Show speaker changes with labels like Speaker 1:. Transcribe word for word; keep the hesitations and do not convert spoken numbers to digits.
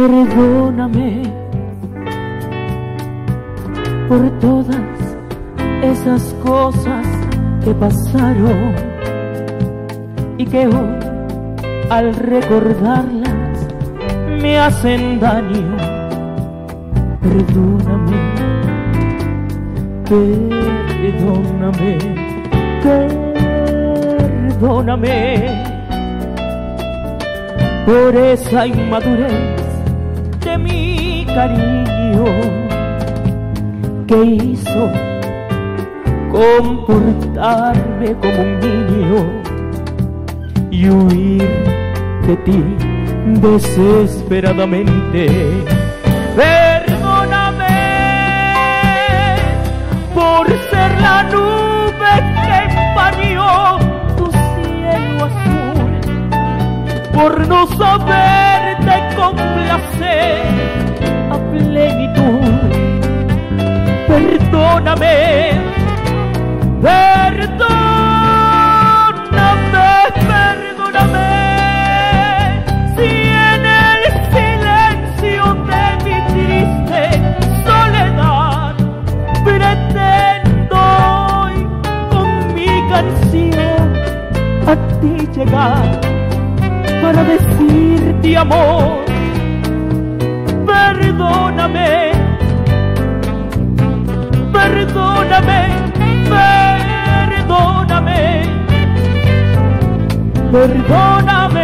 Speaker 1: Perdóname por todas esas cosas que pasaron y que hoy al recordarlas me hacen daño. Perdóname, perdóname, perdóname por esa inmadurez de mi cariño que hizo comportarme como un niño y huir de ti desesperadamente. Perdóname por ser la nube que empañó tu cielo azul, por no saberte complacer a plenitud. Perdóname, perdóname, perdóname, si en el silencio de mi triste soledad pretendo hoy con mi canción a ti llegar para decirte amor. Perdóname, perdóname, perdóname, perdóname.